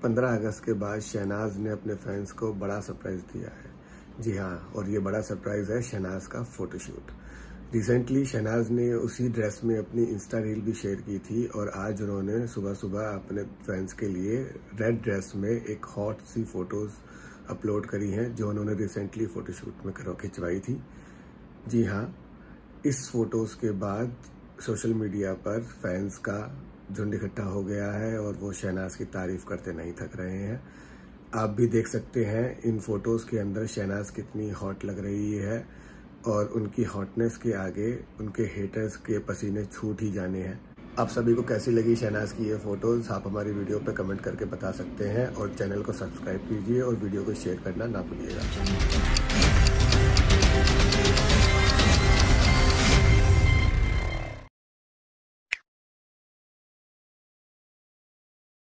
15 अगस्त के बाद शहनाज ने अपने फैंस को बड़ा सरप्राइज दिया है। जी हाँ, और ये बड़ा सरप्राइज है शहनाज का फोटोशूट। रिसेंटली शहनाज ने उसी ड्रेस में अपनी इंस्टा रील भी शेयर की थी और आज उन्होंने सुबह सुबह अपने फैंस के लिए रेड ड्रेस में एक हॉट सी फोटोज अपलोड करी हैं जो उन्होंने रिसेंटली फोटोशूट में खिंचवाई थी। जी हाँ, इस फोटोज के बाद सोशल मीडिया पर फैंस का झुंड इकट्ठा हो गया है और वो शहनाज की तारीफ करते नहीं थक रहे हैं। आप भी देख सकते हैं इन फोटोज के अंदर शहनाज कितनी हॉट लग रही है और उनकी हॉटनेस के आगे उनके हेटर्स के पसीने छूट ही जाने हैं। आप सभी को कैसी लगी शहनाज की ये फोटोज, आप हमारी वीडियो पे कमेंट करके बता सकते हैं और चैनल को सब्सक्राइब कीजिए और वीडियो को शेयर करना ना भूलिएगा।